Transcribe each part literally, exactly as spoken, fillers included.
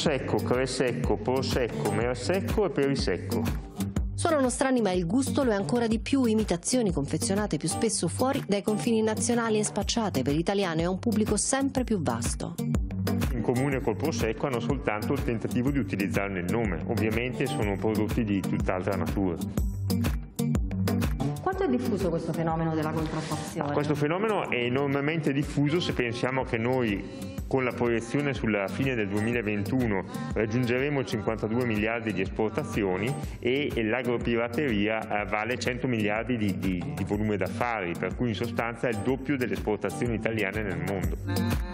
Secco, Cresecco, Prosecco, Mersecco e Perisecco. Sono nostrani, ma il gusto lo è ancora di più. Imitazioni confezionate più spesso fuori dai confini nazionali e spacciate per italiane a un pubblico sempre più vasto. In comune col Prosecco hanno soltanto il tentativo di utilizzarne il nome. Ovviamente sono prodotti di tutt'altra natura. Quanto è diffuso questo fenomeno della contraffazione? Questo fenomeno è enormemente diffuso se pensiamo che noi con la proiezione sulla fine del duemilaventuno raggiungeremo cinquantadue miliardi di esportazioni e l'agropirateria vale cento miliardi di, di, di volume d'affari, per cui in sostanza è il doppio delle esportazioni italiane nel mondo.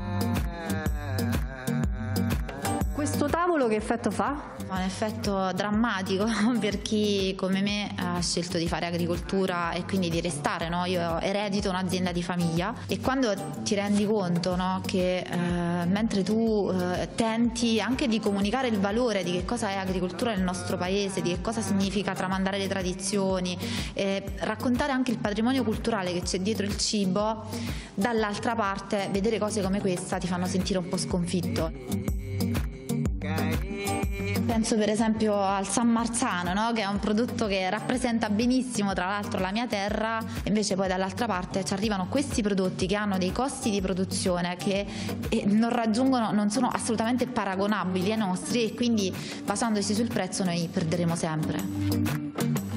Questo tavolo che effetto fa? Ha un effetto drammatico per chi come me ha scelto di fare agricoltura e quindi di restare, no? Io eredito un'azienda di famiglia e quando ti rendi conto, no, che eh, mentre tu eh, tenti anche di comunicare il valore di che cosa è agricoltura nel nostro paese, di che cosa significa tramandare le tradizioni, eh, raccontare anche il patrimonio culturale che c'è dietro il cibo, dall'altra parte vedere cose come questa ti fanno sentire un po' sconfitto. Penso per esempio al San Marzano, no? Che è un prodotto che rappresenta benissimo tra l'altro la mia terra, invece poi dall'altra parte ci arrivano questi prodotti che hanno dei costi di produzione che non raggiungono, non sono assolutamente paragonabili ai nostri e quindi basandosi sul prezzo noi perderemo sempre.